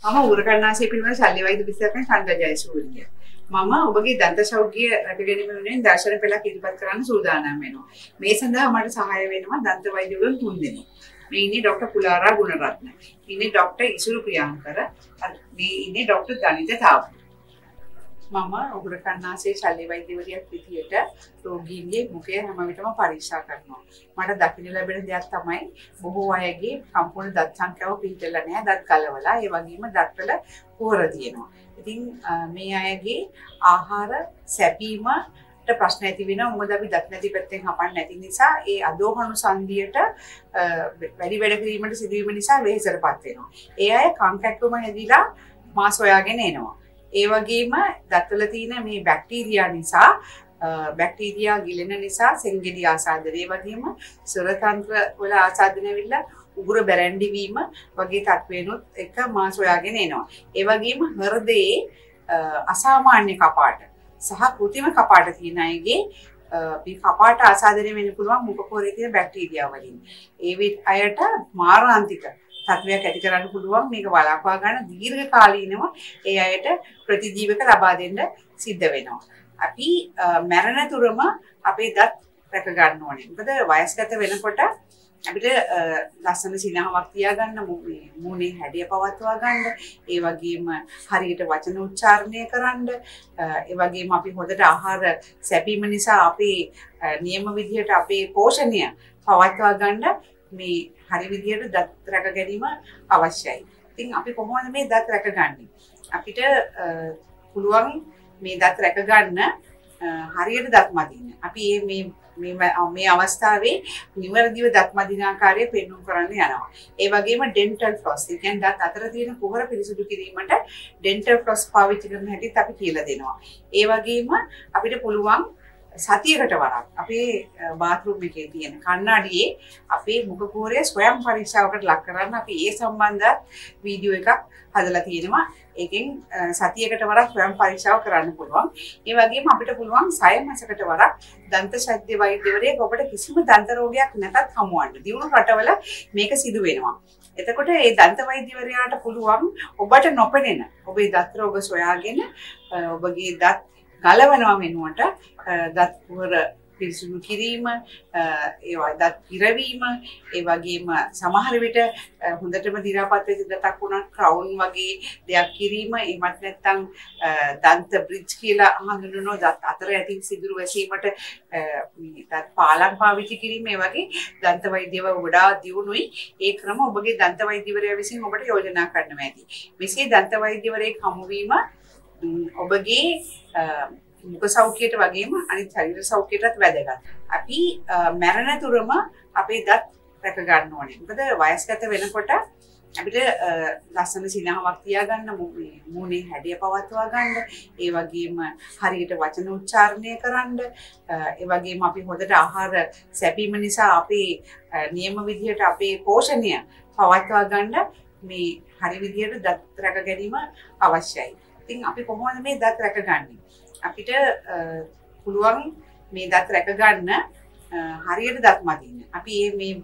මම උරකන්නාසය පිළිබඳ ශල්‍ය වෛද්‍ය විද්‍යාඥ චන්ද්‍ර ජයසූරිය. මම ඔබගේ දන්ත සෞඛ්‍ය රැකගැනීම වෙනුවෙන් දර්ශන පෙළක් ඉදිරිපත් කරන්න සූදානම් වෙනවා. මේ සඳහා මට සහාය වෙනවා දන්ත වෛද්‍යවරුන් 3 දෙනෙක්. මේ ඉන්නේ ડોક્ટર පුලාරා ගුණරත්න. ඉන්නේ ડોક્ટર ඉසුරු ප්‍රියංකර. මේ ඉන්නේ ડોક્ટર දනිත තාප්පු. මම උරකන්නාසයේ ශල්‍ය වෛද්‍යවරියක් විදියට රෝගීන්ගේ මුඛය හැම විටම පරීක්ෂා කරනවා. මට දකින්න ලැබෙන දෙයක් තමයි බොහෝ අයගේ සම්පූර්ණ දත් සංඛ්‍යාව පිළිතලා නැහැ. දත් ගලවලා ඒ වගේම දත්වල පොහොර තියෙනවා. ඉතින් මේ අයගේ ආහාර සැපීමට ප්‍රශ්න ඇති වෙනවා. මොකද අපි දත් නැති පැත්තෙන් හපන්න නැති නිසා ඒ අදෝහණු සංදියට වැඩි වැඩ කිරීමට සිදුවීම නිසා වෙහෙසටපත් වෙනවා. ඒ අය කන් කැක්කුම හැදිලා මාස් හොයාගෙන එනවා. ඒ වගේම දත්වල තියෙන මේ බැක්ටීරියා නිසා බැක්ටීරියා ගිලෙන නිසා සෙන්ගෙඩි ආසාදනය වගේම ස්වරතන්ත්‍ර වල ආසාදනය වෙලා උගුර බැරැන්ඩි වීම වගේ තත්ත්වයන්ොත් එක මාස් හොයාගෙන එනවා. ඒ වගේම හෘදයේ අසාමාන්‍ය කපාට සහ කෘත්‍රිම කපාට තියෙන අයගේ මේ කපාට ආසාදනය වෙන්න පුළුවන් මුඛ පොරේ තියෙන බැක්ටීරියා වලින්. ඒ අයට මාරාන්තික තත්වයක් ඇති කරන්න පුළුවන්. මේක වළක්වා ගන්න දීර්ඝ කාලීනව ඒ අයට ප්‍රතිජීවක ලබා දෙන්න සිද්ධ වෙනවා. අපි මරණ තුරම අපේ දත් රැක ගන්න ඕනේ. මොකද වයස්ගත වෙනකොට අපිට ලස්සන සිනහවක් තියාගන්න, මූණේ හැඩය පවත්වා ගන්න, ඒ වගේම හරියට වචන උච්චාරණය කරන්න, ඒ වගේම අපි හොඳට ආහාර සැපීම නිසා අපේ නියම විදිහට අපේ පෝෂණය පවත්වා ගන්න මේ හරි විදිහට දත් රැක ගැනීම අවශ්‍යයි. ඉතින් අපි කොහොමද මේ දත් රැකගන්නේ? අපිට පුළුවන් මේ දත් රැක ගන්න හරියට දත් මදින්න. අපි මේ අවස්ථාවේ නිවැරදිව දත් මදින ආකාරය පෙන්වන්න කරන්න යනවා. ඒ වගේම ඩෙන්ටල් ෆ්ලොස්, ඒ කියන්නේ දත් අතර තියෙන කුහර පිරිසිදු කිරීමට ඩෙන්ටල් ෆ්ලොස් පාවිච්චි කරන හැටිත් අපි කියලා දෙනවා. ඒ වගේම අපිට පුළුවන් සතියකට වරක් අපේ බාත්රූම් එකේ තියෙන කණ්ණාඩියේ අපේ මුඛ කුහරය ස්වයං පරීක්ෂාවකට ලක් කරන්න අපි ඒ සම්බන්ධ වීඩියෝ එකක් හදලා තියෙනවා. ඒකෙන් සතියකට වරක් ස්වයං පරීක්ෂාව කරන්න පුළුවන්. ඒ වගේම අපිට පුළුවන් 6 මාසයකට වරක් දන්ත ශල්‍ය වෛද්‍යවරයෙක් ඔබට කිසිම දන්ත රෝගයක් නැතත් හමුවන්න. දියුණු රටවල මේක සිදු වෙනවා. එතකොට ඒ දන්ත වෛද්‍යවරයාට පුළුවන් ඔබට නොපෙනෙන ඔබේ දත් රෝග සොයාගෙන ඔබගේ දත් ගලවනවා වෙනුවට දත් පුහර පිරිසිදු කිරීම, ඒවා දත් පිරවීම, ඒ වගේම සමහර විට හොඳටම දි รา පත් වෙච්ච දතක් වුණත් ක්‍රවුන් වගේ දෙයක් කිරීම, එහෙමත් නැත්නම් දන්ත බ්‍රිජ් කියලා හඳුන්වන දත් අතර ඇති සිදුරු වැසීමට මේ දත් පාලම් පාවිච්චි කිරීම, ඒ වගේ දන්ත වෛද්‍යව වඩා දියුණුයි. ඒ ක්‍රම ඔබගේ දන්ත වෛද්‍යවරයා විසින් ඔබට යෝජනා කරනවා ඇති. මෙසේ දන්ත වෛද්‍යවරයෙක් හමු වීම ඔබගේ මුඛ සෞඛ්‍යයට වගේම අනිත් ශරීර සෞඛ්‍යයටත් වැදගත්. අපි මරණ තුරම අපේ දත් රැක ගන්න ඕනේ. මොකද වයස්ගත වෙනකොට අපිට ලස්සන සිනහවක් තියාගන්න, මූණේ හැඩය පවත්වා ගන්න, ඒ වගේම හරියට වචන උච්චාරණය කරන්න, ඒ වගේම අපි හොඳට ආහාර සැපීම නිසා අපේ නියම විදිහට අපේ පෝෂණය පවත්වා ගන්න මේ හරි විදිහට දත් රැක ගැනීම අවශ්‍යයි. ඉතින් අපි කොහොමද මේ දත් රැකගන්නේ? අපිට පුළුවන් මේ දත් රැක ගන්න හරියට දත් මදින්න. අපි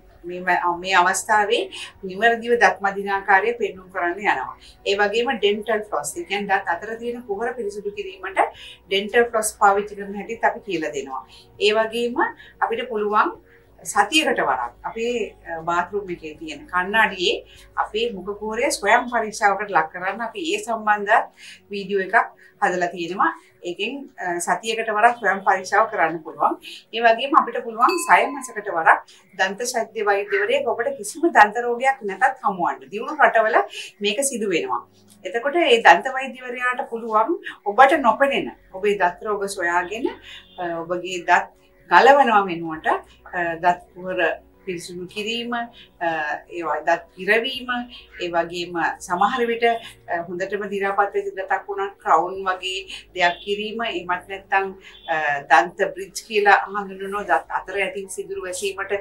මේ අවස්ථාවේ නිවැරදිව දත් මදින ආකාරය පෙන්වන්න කරන්න යනවා. ඒ වගේම ඩෙන්ටල් ෆ්ලොස්, ඒ කියන්නේ දත් අතර තියෙන කුහර පිරිසිදු කිරීමට ඩෙන්ටල් ෆ්ලොස් පාවිච්චි කරන හැටිත් අපි කියලා දෙනවා. ඒ වගේම අපිට පුළුවන් සතියකට වරක් අපේ බාත්රූම් එකේ තියෙන කණ්ණාඩියේ අපේ මුඛ කුහරය ස්වයං පරීක්ෂාවකට ලක් කරන්න අපි ඒ සම්බන්ධ වීඩියෝ එකක් හදලා තියෙනවා. ඒකෙන් සතියකට වරක් ස්වයං පරීක්ෂාව කරන්න පුළුවන්. ඒ වගේම අපිට පුළුවන් 6 මාසයකට වරක් දන්ත ශල්‍ය වෛද්‍යවරයෙක් ඔබට කිසිම දන්ත රෝගයක් නැතත් හමුවන්න. දියුණු රටවල මේක සිදු වෙනවා. එතකොට ඒ දන්ත වෛද්‍යවරයාට පුළුවන් ඔබට නොපෙනෙන ඔබේ දත් රෝග සොයාගෙන ඔබගේ දත් ගලවනවා වෙනුවට දත් පුහර පිරිසිදු කිරීම, ඒවා දත් පිරවීම, ඒ වගේම සමහර විට හොඳටම දි รา පත් වෙච්ච දතක් වුණත් ක්‍රවුන් වගේ දෙයක් කිරීම, එහෙමත් නැත්නම් දන්ත බ්‍රිජ් කියලා හඳුන්වන දත් අතර ඇති සිදුරු වැසීමට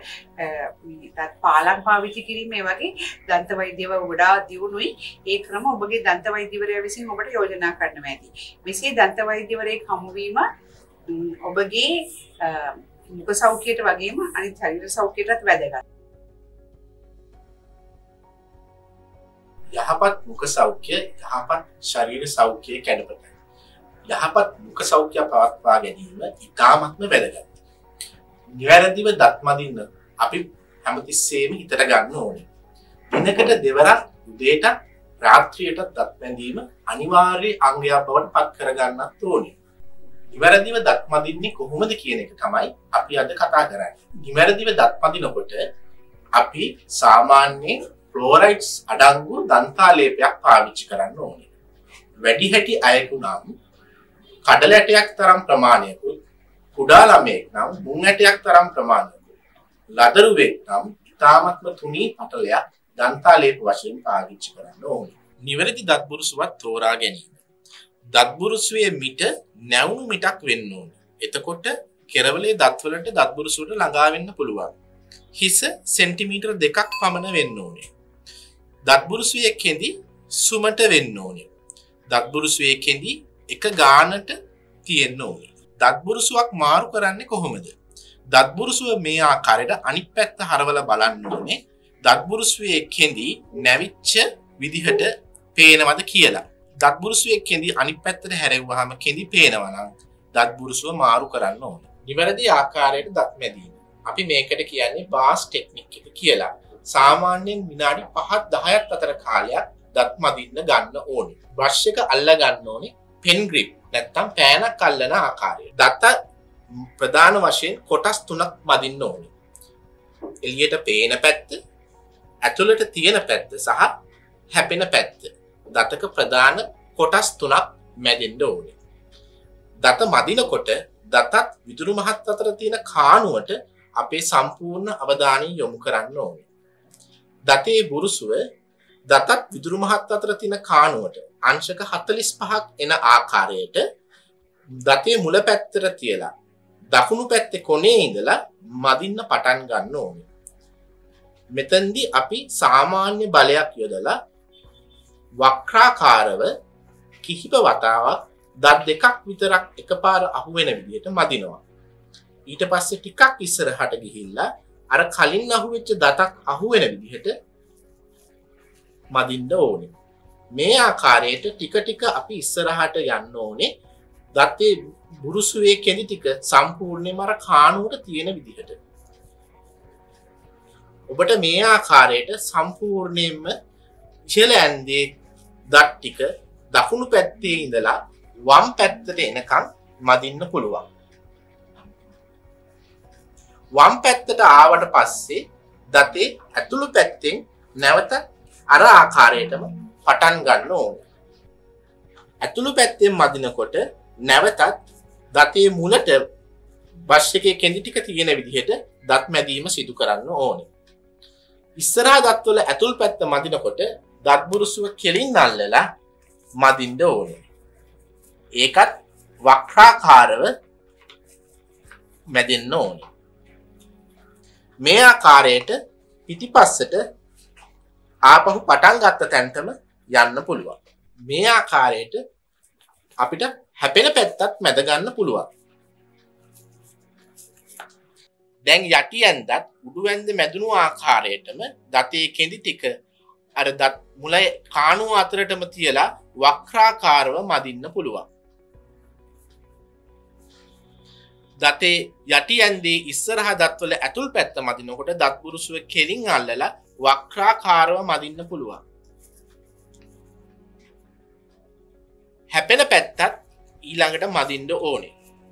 මේ දත් පාලම් පාවිච්චි කිරීම, ඒ වගේ දන්ත වෛද්‍යව වඩා දියුණුයි. ඒ ක්‍රම ඔබගේ දන්ත වෛද්‍යවරයා විසින් ඔබට යෝජනා කරනවා ඇති. මෙසේ දන්ත වෛද්‍යවරයෙක් හමු වීම ඔබගේ මුඛ සෞඛ්‍යයට වගේම අනිත් ශරීර සෞඛ්‍යයටත් වැදගත්. යහපත් මුඛ සෞඛ්‍ය යහපත් ශරීර සෞඛ්‍යයේ කැඩපතයි. යහපත් මුඛ සෞඛ්‍ය පවත්වා ගැනීම ඉතාමත්ම වැදගත්. නිවැරදිව දත් මදින්න අපි හැමතිස්සෙම හිතට ගන්න ඕනේ. දිනකට දෙවරක් උදේට රාත්‍රියට දත් මැදීම අනිවාර්ය අංගයක් බවට පත් කරගන්නත් ඕනේ. නිවැරදිව දත් මදින්නේ කොහොමද කියන එක තමයි අපි අද කතා කරන්නේ. නිවැරදිව දත් මදිනකොට අපි සාමාන්‍යයෙන් ෆ්ලෝරයිඩ්ස් අඩංගු දන්තාලේපයක් පාවිච්චි කරන්න ඕනේ. වැඩි හැටි අයෙකු නම් කඩල ඇටයක් තරම් ප්‍රමාණයකුත්, කුඩා ළමයෙක් නම් මුං ඇටයක් තරම් ප්‍රමාණයකුත්, ලදරුවෙක් නම් ඉතාමත්ම තුනී පටලයක් දන්තාලේප වශයෙන් පාවිච්චි කරන්න ඕනේ. නිවැරදි දත් බුරුසුවක් තෝරා ගැනීම. දත් බුරුසුවේ මිට නැවුණු මිටක් වෙන්න ඕනේ. එතකොට කෙරවලේ දත්වලට දත් බුරුසුවට ළඟා වෙන්න පුළුවන්. හිස සෙන්ටිමීටර් 2ක් පමණ වෙන්න ඕනේ. දත් බුරුසුවේ කෙඳි සුමට වෙන්න ඕනේ. දත් බුරුසුවේ කෙඳි එක ගානට තියෙන්න ඕනේ. දත් බුරුසුවක් මාරු කරන්නේ කොහොමද? දත් බුරුසුව මේ ආකාරයට අනිත් පැත්ත හරවලා බලන්න ඕනේ. දත් බුරුසුවේ කෙඳි නැවිච්ච විදිහට පේනවද කියලා. දත් බුරුසුවේ කෙඳි අනිත් පැත්තට හැරෙව්වහම කෙඳි පේනවා නම් දත් බුරුසුව මාරු කරන්න ඕනේ. නිවැරදි ආකාරයට දත් මැදීම. අපි මේකට කියන්නේ බාස් ටෙක්නික් එක කියලා. සාමාන්‍යයෙන් විනාඩි 5-10ක් අතර කාලයක් දත් මදින්න ගන්න ඕනේ. බ්‍රෂ් එක අල්ල ගන්න ඕනේ පෙන් ග්‍රිප් නැත්නම් පෑනක් අල්ලන ආකාරයට. දත ප්‍රධාන වශයෙන් කොටස් 3ක් මදින්න ඕනේ. එළියට පේන පැත්ත, ඇතුළට තියෙන පැත්ත සහ හැපෙන පැත්ත. දතක ප්‍රධාන කොටස් 3ක් මැදෙන්න ඕනේ. දත මදිනකොට දතත් විදුරු මහත් අතර තියෙන කාණුවට අපේ සම්පූර්ණ අවධානය යොමු කරන්න ඕනේ. දතේ බුරුසුව දතත් විදුරු මහත් අතර තියෙන කාණුවට අංශක 45ක් එන ආකාරයට දතේ මුල පැත්තට තියලා දකුණු පැත්තේ කොනේ ඉඳලා මදින්න පටන් ගන්න ඕනේ. මෙතෙන්දී අපි සාමාන්‍ය බලයක් යොදලා වක්‍රාකාරව කිහිප වතාවක් දත් දෙකක් විතරක් එකපාර අහු වෙන විදිහට මදිනවා. ඊට පස්සේ ටිකක් ඉස්සරහට ගිහිල්ලා අර කලින් අහුවෙච්ච දතක් අහු වෙන විදිහට මදින්න ඕනේ. මේ ආකාරයට ටික ටික අපි ඉස්සරහට යන්න ඕනේ. දතේ බුරුසුවේ කෙඳි ටික සම්පූර්ණයෙන්ම අර කාණුවට තියෙන විදිහට. ඔබට මේ ආකාරයට සම්පූර්ණයෙන්ම ඉහළ ඇන්දේ දත් ටික දකුණු පැත්තේ ඉඳලා වම් පැත්තට එනකන් මදින්න පුළුවන්. වම් පැත්තට ආවට පස්සේ දතේ ඇතුළු පැත්තෙන් නැවත අර ආකාරයටම පටන් ගන්න ඕනේ. ඇතුළු පැත්තෙන් මදිනකොට නැවතත් දතේ මුලට බ්‍රෂ් එකේ කෙඳි ටික තියෙන විදිහට දත් මැදීම සිදු කරන්න ඕනේ. ඉස්සරහා දත්වල ඇතුළු පැත්ත මදිනකොට දත් බුරුසුව කෙලින් අල්ලලා මදින්න ඕනේ. ඒකත් වක්‍රාකාරව මැදෙන්න ඕනේ. මේ ආකාරයට පිටිපස්සට ආපහු පටන් ගත්ත තැනටම යන්න පුළුවන්. මේ ආකාරයට අපිට හැපෙන පැත්තත් මැද ගන්න පුළුවන්. දැන් යටි ඇඳත් උඩු ඇඳ මැදුණු ආකාරයටම දතේ කෙඳි ටික අර දත් මුල කාණුව අතරටම තියලා වක්‍රාකාරව මදින්න පුළුවන්. දතේ යටි ඇඳේ ඉස්සරහා දත්වල ඇතුල් පැත්ත මදිනකොට දත් බුරුසුව කෙලින් අල්ලලා වක්‍රාකාරව මදින්න පුළුවන්. හැපෙන පැත්තත් ඊළඟට මදින්න ඕනේ.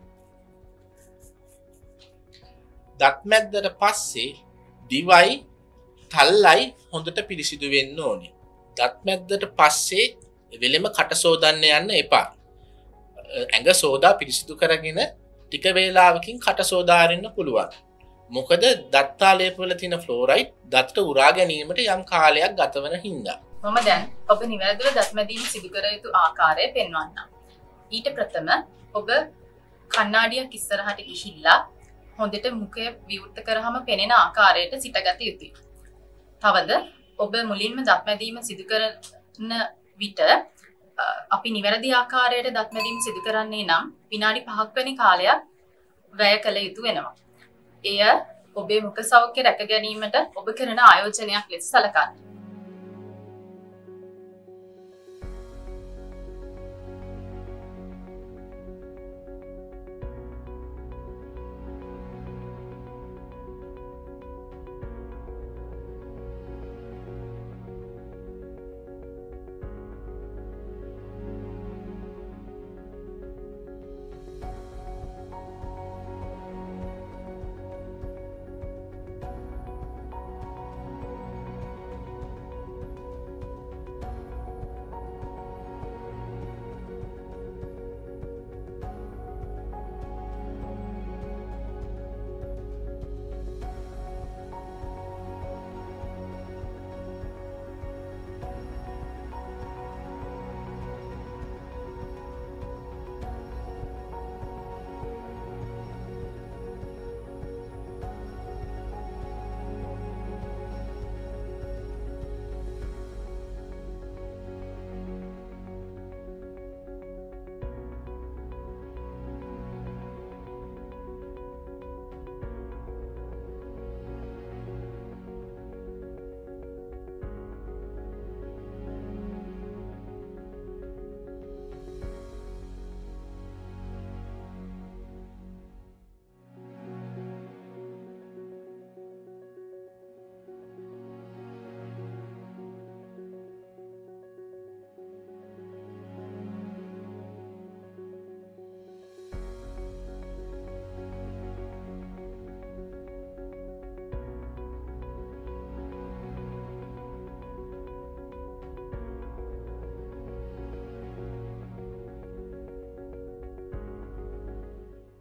දත් මැද්දට පස්සේ දිවයි තල්ලයි හොඳට පිරිසිදු වෙන්න ඕනේ. දත් මැද්දට පස්සේ වෙලෙම කට සෝදන්න යන්න එපා. ඇඟ සෝදා පිරිසිදු කරගෙන ටික වේලාවකින් කට සෝදා අරින්න පුළුවන්. මොකද දත්තාලේපවල තියෙන ෆ්ලෝරයිඩ් දත්ත උරා ගැනීමට යම් කාලයක් ගත වෙන හින්දා. මම දැන් ඔබ නිවැරදිව දත් මැදීම සිදු කර යුතු ආකාරය පෙන්වන්නම්. ඊට ප්‍රථම ඔබ කණ්ණාඩියක් ඉස්සරහට ගිහිල්ලා හොඳට මුඛය විවෘත කරාම පෙනෙන ආකාරයට සිටගත යුතුයි. තවද ඔබ මුලින්ම දත් මැදීම සිදු කරන විට අපි නිවැරදි ආකාරයට දත් මැදීම සිදු කරන්නේ නම් විනාඩි 5ක් වැනි කාලයක් වැය කළ යුතු වෙනවා. එය ඔබේ මුඛ සෞඛ්‍ය රැක ගැනීමට ඔබ කරන ආයෝජනයක් ලෙස සැලකන්න.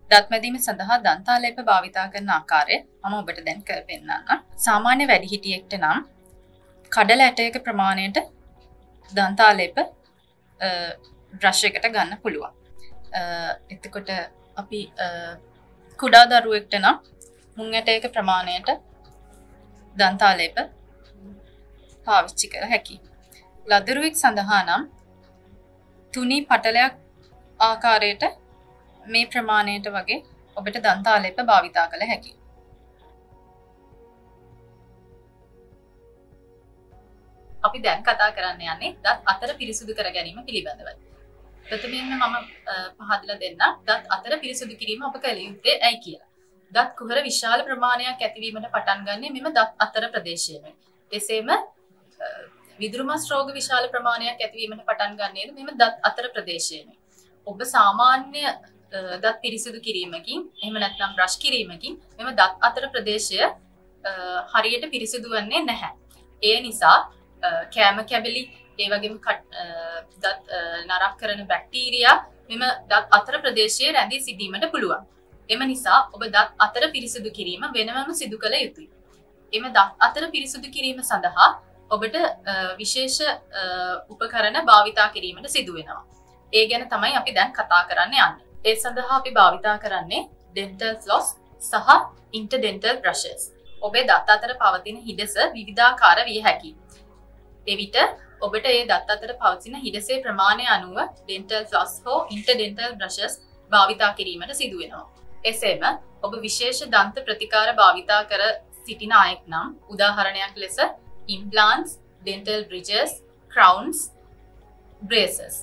දත් මැදීම සඳහා දන්තාලේප භාවිතා කරන ආකාරය මම ඔබට දැන් කර පෙන්නන්නම්. සාමාන්‍ය වැඩිහිටියෙක්ට නම් කඩල ඇටයක ප්‍රමාණයට දන්තාලේප බ්‍රෂ් එකට ගන්න පුළුවන්. එතකොට අපි කුඩා දරුවෙක්ට නම් මුං ඇටයක ප්‍රමාණයට දන්තාලේප පාවිච්චි කර හැකියි. ලදරුවෙක් සඳහා නම් තුනී පටලයක් ආකාරයට මේ ප්‍රමාණයට වගේ ඔබට දන්තාලේප භාවිතා කළ හැකියි. අපි දැන් කතා කරන්න යන්නේ දත් අතර පිරිසුදු කර ගැනීම පිළිබඳවයි. ප්‍රථමයෙන්ම මම පහදලා දෙන්නම් දත් අතර පිරිසුදු කිරීම ඔබ කළ යුත්තේ ඇයි කියලා. දත් කුහර විශාල ප්‍රමාණයක් ඇතිවීමට පටන් ගන්නේ මෙම දත් අතර ප්‍රදේශයෙන්. එසේම විදුරුමස් රෝග විශාල ප්‍රමාණයක් ඇතිවීමට පටන් ගන්නේද මෙම දත් අතර ප්‍රදේශයෙන්. ඔබ සාමාන්‍ය දත් පිරිසිදු කිරීමකින් එහෙම නැත්නම් බ්‍රෂ් කිරීමකින් මෙම දත් අතර ප්‍රදේශය හරියට පිරිසිදු වන්නේ නැහැ. ඒ නිසා කෑම කැබලි ඒ වගේම දත් නරක් කරන බැක්ටීරියා මෙම දත් අතර ප්‍රදේශයේ රැඳී සිටීමට පුළුවන්. එම නිසා ඔබ දත් අතර පිරිසිදු කිරීම වෙනමම සිදු කළ යුතුයි. එම දත් අතර පිරිසිදු කිරීම සඳහා ඔබට විශේෂ උපකරණ භාවිතා කිරීමට සිදු වෙනවා. ඒ ගැන තමයි අපි දැන් කතා කරන්න යන්නේ. ඒ සඳහා අපි භාවිතා කරන්නේ dental floss සහ interdental brushes. ඔබේ දත් අතර පවතින හිඩැස විවිධාකාර විය හැකියි. එවිට ඔබට ඒ දත් අතර පවතින හිඩැසේ ප්‍රමාණය අනුව dental floss හෝ interdental brushes භාවිතා කිරීමට සිදු වෙනවා. එසේම ඔබ විශේෂ දන්ත ප්‍රතිකාර භාවිතා කර සිටින අයෙක් නම් උදාහරණයක් ලෙස implants, dental bridges, crowns, braces.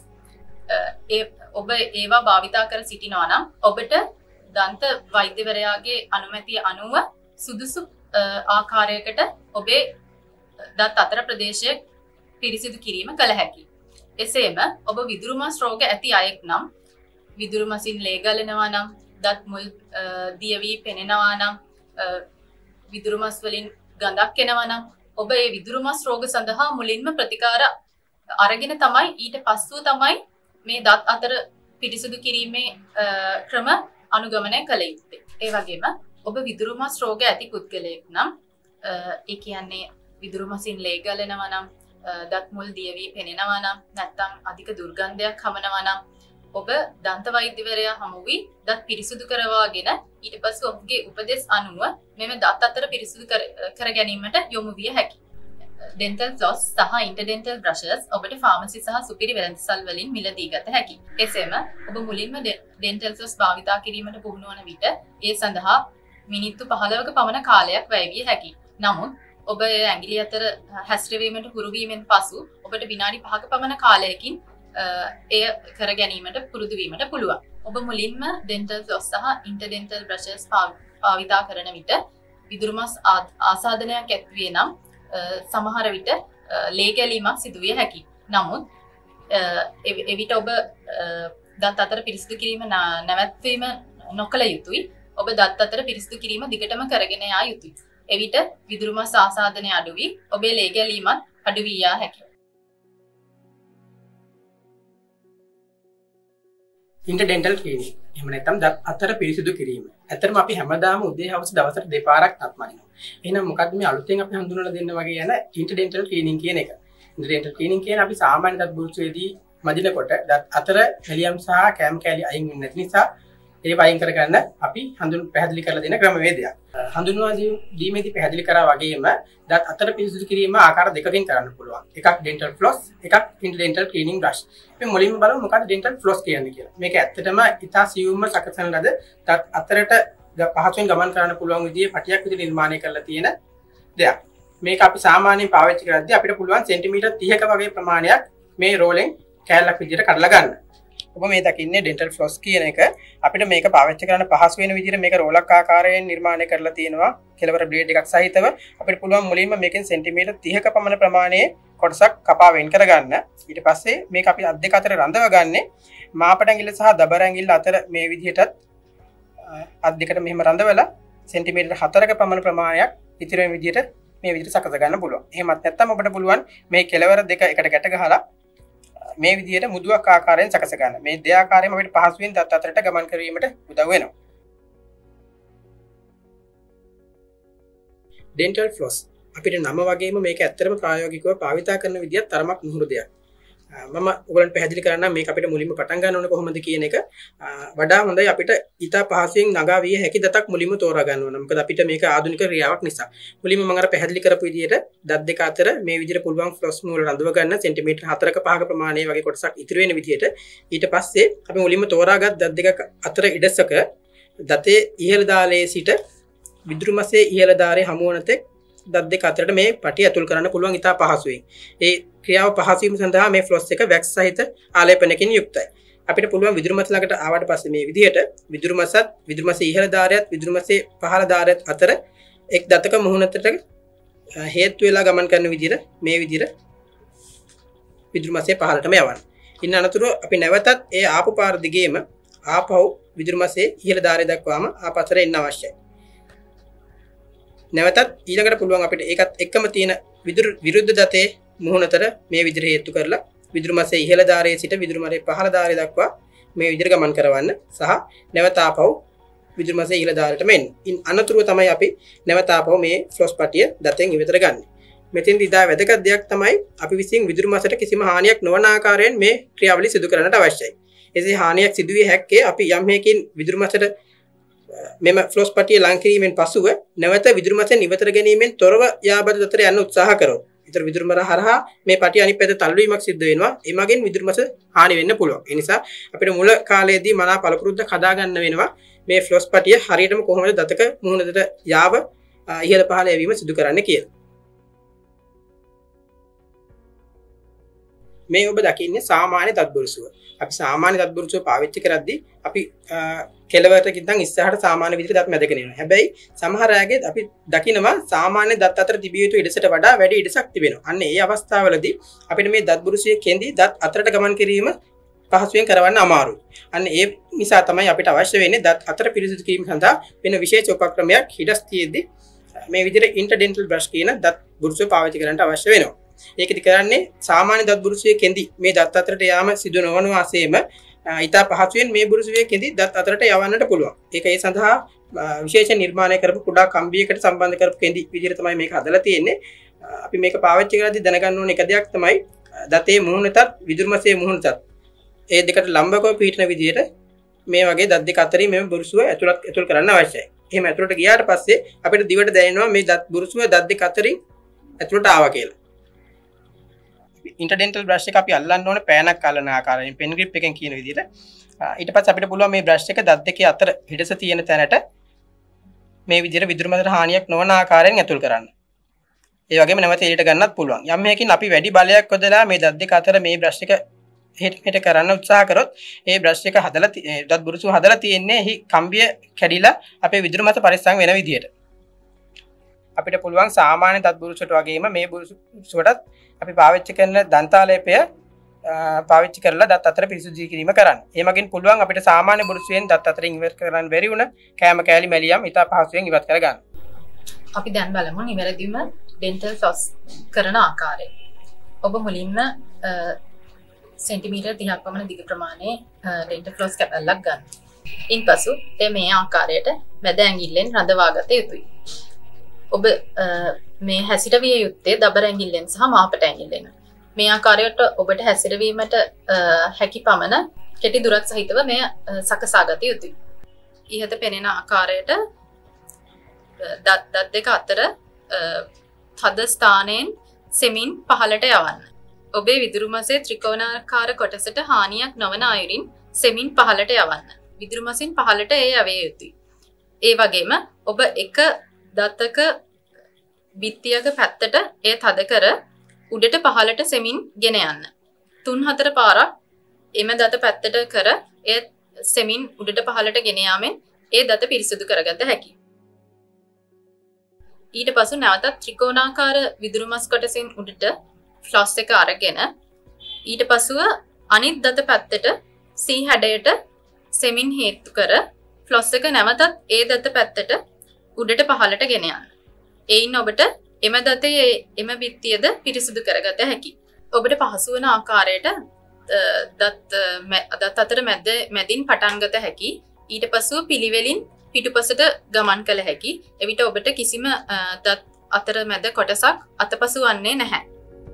ඔබ ඒවා භාවිතා කර සිටිනවා නම් ඔබට දන්ත වෛද්‍යවරයාගේ අනුමැතිය අනුව සුදුසු ආකාරයකට ඔබේ දත් අතර ප්‍රදේශය පිරිසිදු කිරීම කළ හැකියි. එසේම ඔබ විදුරුමස් රෝග ඇති අයෙක් නම් විදුරුමසින් ලේ ගලනවා නම් දත් මුල් දිය වී පෙනෙනවා නම් විදුරුමස් වලින් ගඳක් එනවා නම් ඔබ ඒ විදුරුමස් රෝග සඳහා මුලින්ම ප්‍රතිකාර අරගෙන තමයි ඊට පස්සුව තමයි මේ දත් අතර පිරිසිදු කිරීමේ ක්‍රම අනුගමනය කළ යුත්තේ. ඒ වගේම ඔබ විදුරුමස් රෝග ඇති පුද්ගලයෙක් නම් ඒ කියන්නේ විදුරුමසින් ලේ ගලනවා නම් දත් මුල් දිය වී පෙනෙනවා නම් නැත්නම් අධික දුර්ගන්ධයක් හමනවා නම් ඔබ දන්ත වෛද්‍යවරයා හමු වී දත් පිරිසිදු කරවාගෙන ඊට පස්සේ ඔබගේ උපදෙස් අනුව මෙම දත් අතර පිරිසිදු කර ගැනීමට යොමු විය හැකියි. dental floss සහ interdental brushes ඔබට ෆාමසි සහ සුපිරි වෙළඳසල් වලින් මිලදී ගත හැකියි. එසේම ඔබ මුලින්ම dental floss භාවිතා කිරීමට පුහුණු වන විට ඒ සඳහා මිනිත්තු 15ක පමණ කාලයක් වැය විය හැකියි. නමුත් ඔබ ඇඟිලි අතර හැසිරවීමට හුරු වීමෙන් පසු ඔබට විනාඩි 5ක පමණ කාලයකින් එය කර ගැනීමට පුරුදු වීමට පුළුවන්. ඔබ මුලින්ම dental floss සහ interdental brushes භාවිතා කරන විට විදුරුමස් ආසාදනයක් ඇතිවේ නම් සමහර විට ලේ ගැලීමක් සිදු විය හැකියි. නමුත් එවිට ඔබ දත් අතර පිරිසිදු කිරීම නැවැත්වීම නොකළ යුතුයි. ඔබ දත් අතර පිරිසිදු කිරීම දිගටම කරගෙන යා යුතුයි. එවිට විදුරුමස් ආසාදනය අඩු වී ඔබේ ලේ ගැලීමත් අඩු වී යා හැකියි. interdental cleaning. එහෙම නැත්නම් දත් අතර පිරිසිදු කිරීම. ඇත්තටම අපි හැමදාම උදේ හවස දවසට දෙපාරක් දත් මනිනවා. එහෙනම් මොකක්ද මේ අලුතෙන් අපි හඳුන්වලා දෙන්න වගේ යන interdental cleaning කියන එක? interdental cleaning කියන්නේ අපි සාමාන්‍ය දත් බුරුසෙදී මදිනකොට දත් අතර වැලියම් සහ කෑම කෑලි අයින් වෙන්නේ නැති නිසා ඒ වයින් කරගන්න අපි පැහැදිලි කරලා දෙන ක්‍රමවේදයක්. හඳුන්වා දීමේදී පැහැදිලි කරා වගේම දත් අතර පිරිසිදු කිරීම ආකාර දෙකකින් කරන්න පුළුවන්. එකක් dental floss, එකක් interdental cleaning brush. අපි මුලින්ම බලමු මොකක්ද dental floss කියන්නේ කියලා. මේක ඇත්තටම ඉතා සියුම්ම සකසන ලද දත් අතරට පහසුවෙන් ගමන් කරන්න පුළුවන් විදිහේ පටියක් විදිහට නිර්මාණය කරලා තියෙන දෙයක්. මේක අපි සාමාන්‍යයෙන් පාවිච්චි කරද්දී අපිට පුළුවන් සෙන්ටිමීටර් 30ක වගේ ප්‍රමාණයක් මේ රෝලෙන් කෑල්ලක් විදිහට කඩලා ගන්න. ඔබ මේ දකින්නේ dental floss කියන එක. අපිට මේක පාවිච්චි කරන්න පහසු වෙන විදිහට මේක රෝලක් ආකාරයෙන් නිර්මාණය කරලා තියෙනවා. කෙලවර බ්ලේඩ් එකක් සහිතව අපිට පුළුවන් මුලින්ම මේකෙන් සෙන්ටිමීටර් 30ක පමණ ප්‍රමාණයේ කොටසක් කපා වෙන් කරගන්න. ඊට පස්සේ මේක අපි අත් දෙක අතර රඳව ගන්නේ මාපට ඇඟිල්ල සහ දබර ඇඟිල්ල අතර මේ විදිහටත් අත් දෙකට මෙහෙම රඳවලා සෙන්ටිමීටර් 4ක පමණ ප්‍රමාණයක් ඉතිරි වෙන විදිහට මේ විදිහට සකස ගන්න පුළුවන්. එහෙමත් නැත්නම් ඔබට පුළුවන් මේ කෙලවර දෙක එකට ගැට ගහලා මේ විදිහට මුදුවක් ආකාරයෙන් සකස ගන්න. මේ දෙආකාරයෙන්ම අපිට පහසුවෙන් දත් අතරට ගමන් කිරීමට උදව් වෙනවා. dental floss. අපිට නම වගේම මේක ඇත්තටම ප්‍රායෝගිකව භාවිතා කරන විදියත් තරමක් නුහුරු දෙයක්. මම ඔයගලන්ට පැහැදිලි කරන්න මේක අපිට මුලින්ම පටන් ගන්න ඕනේ කොහොමද කියන එක. වඩා හොඳයි අපිට ඊට පහසුවෙන් නගා විය හැකි දතක් මුලින්ම තෝරා ගන්න ඕන. මොකද අපිට මේක ආධුනික ක්‍රියාවක් නිසා. මුලින්ම මම අර පැහැදිලි කරපු විදියට දත් දෙක අතර මේ විදියට පුළුවන් ෆ්ලොස් මූල රඳව ගන්න සෙන්ටිමීටර් 4ක 5ක ප්‍රමාණය වගේ කොටසක් ඉතුරු වෙන විදියට. ඊට පස්සේ අපි මුලින්ම තෝරාගත් දත් දෙක අතර ඉඩසක දතේ ඉහළ දාලේ සිට විදුරු මසේ ඉහළ දාරේ හමුවන තෙක් දත් දෙක අතරට මේ පටිය ඇතුල් කරන්න පුළුවන් ඉතා පහසුවෙන්. ඒ ක්‍රියාව පහසු වීම සඳහා මේ ෆ්ලොස් එක වැක්ස් සහිත ආලේපනකින් යුක්තයි. අපිට පුළුවන් විදුරු මස ළඟට ආවට පස්සේ මේ විදිහට විදුරු මසේ ඉහළ දාරයත් විදුරු මසේ පහළ දාරයත් අතර එක් දතක මුහුණතට හේතු වෙලා ගමන් කරන විදිහට මේ විදිහට විදුරු මසේ පහළටම යවන්න. ඉන්න අනතුරු අපි නැවතත් ඒ ආපු පාර දිගේම ආපහු විදුරු මසේ ඉහළ දාරය දක්වාම ආපස්සට එන්න අවශ්‍යයි. නැවතත් ඊළඟට පුළුවන් අපිට ඒකත් එක්කම තියෙන විරුද්ධ දතේ මුහුණතට මේ විදිහට හේතු කරලා විදුරු මසේ ඉහළ දාරයේ සිට විදුරු මසේ පහළ දාරය දක්වා මේ විදිහට ගමන් කරවන්න සහ නැවත ආපහු විදුරු මසේ ඉහළ දාරයටම එන්න. ඉන් අනතුරුව තමයි අපි නැවත ආපහු මේ ෆ්ලොස් පටිය දතෙන් ඉවතට ගන්න. මෙතෙන්දී ඉතා වැදගත් දෙයක් තමයි අපි විසින් විදුරු මසට කිසිම හානියක් නොවන ආකාරයෙන් මේ ක්‍රියාවලිය සිදු කරන්නට අවශ්‍යයි. එසේ හානියක් සිදු විය හැක්කේ අපි යම් හේකින් විදුරු මසට මෙම ෆ්ලොස් පටිය ලං කිරීමෙන් පසුව නැවත විදුරු මසෙන් ඉවතට ගැනීමෙන් තොරව යාබද දතට යන්න උත්සාහ කරොත්. විතර විදුරු මර හරහා මේ පටිය අනිත් පැත්තට තල්ලු වීමක් සිද්ධ වෙනවා. ඒ මගින් විදුරු මස හානි වෙන්න පුළුවන්. ඒ නිසා අපිට මුල කාලයේදී මනා පළපුරුද්දක් හදා ගන්න වෙනවා. මේ ෆ්ලොස් පටිය හරියටම කොහොමද දතක මුහුණතට යාව ඉහළ පහළ යවීම සිදු කරන්න කියලා. මේ ඔබ දකින්නේ සාමාන්‍ය දත් බුරුසුව. අපි සාමාන්‍ය දත් බුරුසුව පාවිච්චි කරද්දී අපි කෙලවරට ඉඳන් ඉස්සරහට සාමාන්‍ය විදිහට දත් මැදගෙන යනවා. හැබැයි සමහර අයගේ අපි දකිනවා සාමාන්‍ය දත් අතර තිබිය යුතු ඉඩසට වඩා වැඩි ඉඩසක් තිබෙනවා. අන්න ඒ අවස්ථාවලදී අපිට මේ දත් බුරුසුවේ කෙන්දි දත් අතරට ගමන් කිරීම පහසුවෙන් කරවන්න අමාරුයි. අන්න ඒ නිසා තමයි අපිට අවශ්‍ය වෙන්නේ දත් අතර පිරිසිදු කිරීම සඳහා වෙන විශේෂ උපක්‍රමයක් හිඩස් තියෙද්දී මේ විදිහට ඉන්ටර්ඩෙන්ටල් බ්‍රෂ් කියන දත් බුරුසුව පාවිච්චි කරන්න අවශ්‍ය වෙනවා. ඒකෙදි කරන්නේ සාමාන්‍ය දත් බුරුසුවේ කෙන්දි මේ දත් අතරට යාම සිදු නොවන වාසයේම ඉතා පහසුවෙන් මේ බුරුසුවේ කෙන්දි දත් අතරට යවන්නට පුළුවන්. ඒක ඒ සඳහා විශේෂ නිර්මාණය කරපු කුඩා කම්බියකට සම්බන්ධ කරපු කෙන්දි විදිහට තමයි මේක හදලා තියෙන්නේ. අපි මේක පාවිච්චි කරද්දී දැනගන්න ඕන එක දෙයක් තමයි දතේ මුහුණතත් විදුරු මසේ මුහුණතත් ඒ දෙකට ලම්බකව පිහිටන විදිහට මේ වගේ දත් දෙක අතරින් මේ බුරුසුව ඇතුල් කරන්න අවශ්‍යයි. එහෙම ඇතුළට ගියාට පස්සේ අපිට දිවට දැනෙනවා මේ දත් බුරුසුව දත් දෙක අතරින් ඇතුළට ආවා කියලා. ඉන්ටර්ඩෙන්ටල් බ්‍රෂ් එක අපි අල්ලන්න ඕනේ පෑනක් අල්ලන ආකාරයෙන් පෙන් ග්‍රිප් එකෙන් කියන විදිහට. ඊට පස්සේ අපිට පුළුවන් මේ බ්‍රෂ් එක දත් දෙකේ අතර හිඩස තියෙන තැනට මේ විදිහට විදුරු මසට හානියක් නොවන ආකාරයෙන් ඇතුල් කරන්න. ඒ වගේම නැවත එළියට ගන්නත් පුළුවන්. යම් හේකින් අපි වැඩි බලයක් යොදලා මේ දත් දෙක අතර මේ බ්‍රෂ් එක හෙට කරන්න උත්සාහ කරොත් ඒ බ්‍රෂ් එක හදලා දත් බුරුසුව හදලා තියෙන්නේ එහි කම්බිය කැඩිලා අපේ විදුරු මස පරිස්සම් වෙන විදිහට. අපිට පුළුවන් සාමාන්‍ය දත් බුරුසුවට වගේම මේ බුරුසුවටත් අපි පාවිච්චි කරන දන්තාලේපය පාවිච්චි කරලා දත් අතර පිරිසිදු කිරීම කරන්න. ඒ මගින් පුළුවන් අපිට සාමාන්‍ය බුරුසුවෙන් දත් අතරින් ඉවත් කරන්න බැරි වුණ කෑම කෑලි මැලියම් ඉතා පහසුවෙන් ඉවත් කරගන්න. අපි දැන් බලමු නිවැරදිවම ඩෙන්ටල් ෆ්ලොස් කරන ආකාරය. ඔබ මුලින්ම සෙන්ටිමීටර් 30ක් පමණ දිග ප්‍රමාණයේ ඩෙන්ටල් ෆ්ලොස් කැපල්ලක් ගන්න. ඉන්පසු මේ ආකාරයට මැද ඇඟිල්ලෙන් රඳවා ගත යුතුයි. ඔබ මේ හැසිරවිය යුත්තේ දබර ඇඟිල්ලෙන් සහ මාපට ඇඟිල්ලෙන්. මේ ආකාරයට ඔබට හැසිරවීමට හැකි පමණ කෙටි දුරක් සහිතව මෙය සකසා ගත යුතුයි. ඉහත පෙනෙන ආකාරයට දත් දෙක අතර තද ස්ථානයෙන් සෙමින් පහළට යවන්න. ඔබේ විදුරු මසේ ත්‍රිකෝණාකාර කොටසට හානියක් නොවන අයුරින් සෙමින් පහළට යවන්න. විදුරු මසින් පහළට ඒ යවිය යුතුයි. ඒ වගේම ඔබ එක දත්තක බිත්තියක පැත්තට ඒ තද කර උඩට පහළට සෙමින් ගෙන යන්න. 3-4 පාරක් එම දත පැත්තට කර ඒ සෙමින් උඩට පහළට ගෙන යාමෙන් ඒ දත පිරිසිදු කරගත හැකියි. ඊට පසු නැවතත් ත්‍රිකෝණාකාර විදුරු මස් කොටසින් උඩට ෆ්ලොස් එක අරගෙන ඊට පසුව අනිත් දත පැත්තට C හැඩයට සෙමින් හේතු කර ෆ්ලොස් එක නැවතත් ඒ දත පැත්තට උඩට පහළට ගෙන යන්න. එයින් ඔබට එම දතේ එම බිත්තියද පිරිසිදු කරගත හැකියි. ඔබට පහසු වන ආකාරයට දත් අතර මැදින් පටන් ගත හැකි. ඊට පසුව පිළිවෙලින් පිටුපසට ගමන් කළ හැකි. එවිට ඔබට කිසිම දත් අතර මැද කොටසක් අතපසු වන්නේ නැහැ.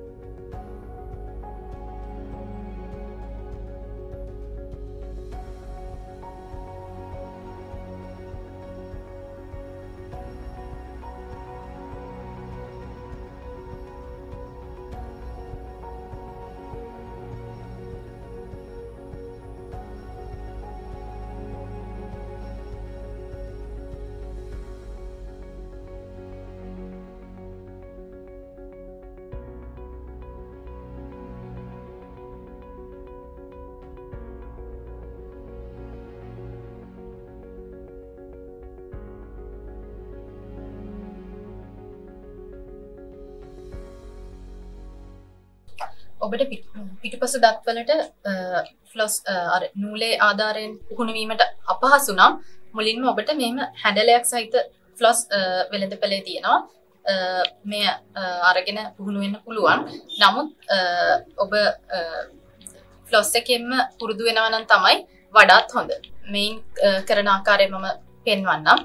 ඔබට පිටුපස දත්වලට ෆ්ලොස් අර නූලේ ආධාරයෙන් පුහුණු වීමට අපහසු නම් මුලින්ම ඔබට මෙහෙම හැඩලයක් සහිත ෆ්ලොස් වෙළඳපොලේ තියෙනවා. මේ අරගෙන පුහුණු වෙන්න පුළුවන්. නමුත් ඔබ ෆ්ලොස් එකෙන්ම පුරුදු වෙනවා නම් තමයි වඩාත් හොඳ. මේන් කරන ආකාරය මම පෙන්වන්නම්.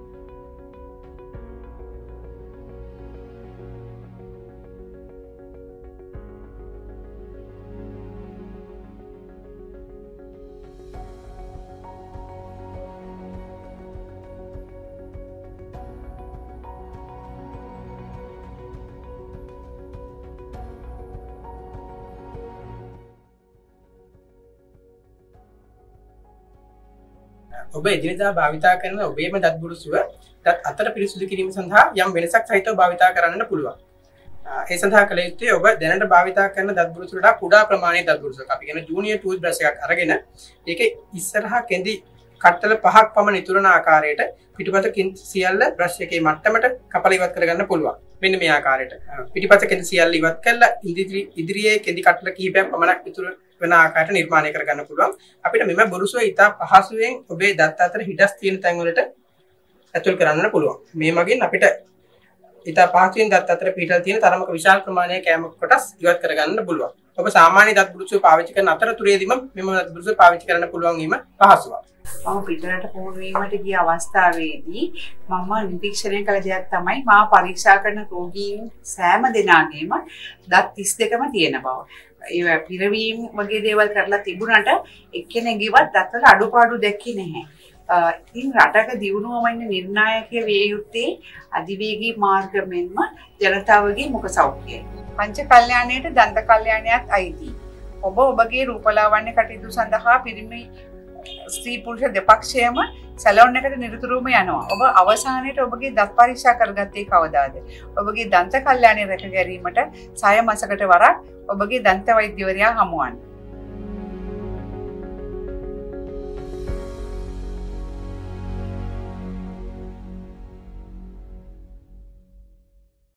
ඔබ එදිනෙදා භාවිතා කරන ඔබේම දත් බුරුසුව දත් අතර පිරිසිදු කිරීම සඳහා යම් වෙනසක් සහිතව භාවිතා කරන්නට පුළුවන්. ඒ සඳහා කළ යුත්තේ ඔබ දැනට භාවිතා කරන දත් බුරුසු වලට කුඩා ප්‍රමාණයේ දත් බුරුසක් අපි කියන ජූනියර් ටූත් බ්‍රෂ් එකක් අරගෙන ඒකේ ඉස්සරහා කෙඳි කට්ටල 5ක් පමණ ඉතුරුන ආකාරයට පිටුපත සියල්ල බ්‍රෂ් එකේ මට්ටමට කපලා ඉවත් කරගන්න පුළුවන්. මෙන්න මේ ආකාරයට. පිටුපත කෙඳි සියල්ල ඉවත් කරලා ඉදිරියේ කෙඳි කට්ටල කිහිපයක් පමණක් ඉතුරු වෙන ආකාරයට නිර්මාණය කරගන්න පුළුවන්. අපිට මෙම බොරුසුව ඉතා පහසුවෙන් ඔබේ දත් අතර හිඩස් තියෙන තැන් වලට ඇතුල් කරන්න පුළුවන්. මේ මගින් අපිට ඉතා පහසුවෙන් දත් අතර පිටල් තියෙන තරමක විශාල ප්‍රමාණයක කෑම කොටස් ඉවත් කරගන්න පුළුවන්. ඔබ සාමාන්‍ය දත් බුරුසුව පාවිච්චි කරන අතරතුරේදීම මෙම දත් බුරුසුව පාවිච්චි කරන්න පුළුවන් වීම පහසුවක්. මම පිටරට පුහුණු වීමට ගිය අවස්ථාවේදී මම නිරීක්ෂණය කළ දෙයක් තමයි මා පරීක්ෂා කරන රෝගීන් සෑම දෙනාගේම දත් 32ම තියෙන බව. ඒ පිරවීම වගේ දේවල් කරලා තිබුණාට එක්කෙනෙක්ගේවත් දත්වල අඩුපාඩු දැක්කේ නැහැ. ඉතින් රටක දියුණුවම ඉන්න නිර්ණායකය විය යුත්තේ අධිවේගී මාර්ග මෙන්ම ජනතාවගේ මුඛ සෞඛ්‍යය. පංච කල්යාණයට දන්ත කල්යාණයත් අයිති. ඔබ ඔබගේ රූපලාවන්‍ය කටයුතු සඳහා පිරිමි ස්ත්‍රී පුරුෂ දෙපක්ෂයම සැලොන් එකට නිරතුරුවම යනවා. ඔබ අවසානයේට ඔබගේ දත් පරීක්ෂා කරගත්තේ කවදාද? ඔබගේ දන්ත කල්යාණය රැක ගැනීමට 6 මාසකට වරක් ඔබගේ දන්ත වෛද්‍යවරයා හමුවන්න.